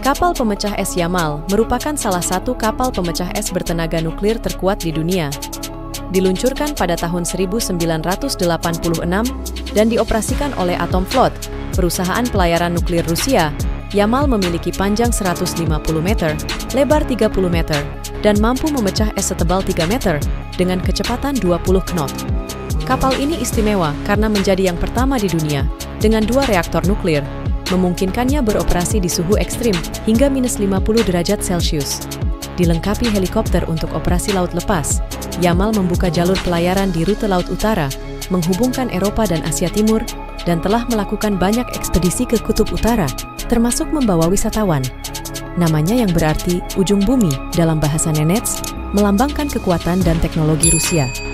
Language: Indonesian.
Kapal pemecah es Yamal merupakan salah satu kapal pemecah es bertenaga nuklir terkuat di dunia. Diluncurkan pada tahun 1986 dan dioperasikan oleh Atomflot, perusahaan pelayaran nuklir Rusia. Yamal memiliki panjang 150 meter, lebar 30 meter, dan mampu memecah es setebal 3 meter dengan kecepatan 20 knot. Kapal ini istimewa karena menjadi yang pertama di dunia dengan 2 reaktor nuklir, memungkinkannya beroperasi di suhu ekstrim hingga minus 50 derajat Celcius. Dilengkapi helikopter untuk operasi laut lepas, Yamal membuka jalur pelayaran di rute Laut Utara, menghubungkan Eropa dan Asia Timur, dan telah melakukan banyak ekspedisi ke Kutub Utara, termasuk membawa wisatawan. Namanya yang berarti ujung bumi dalam bahasa Nenets, melambangkan kekuatan dan teknologi Rusia.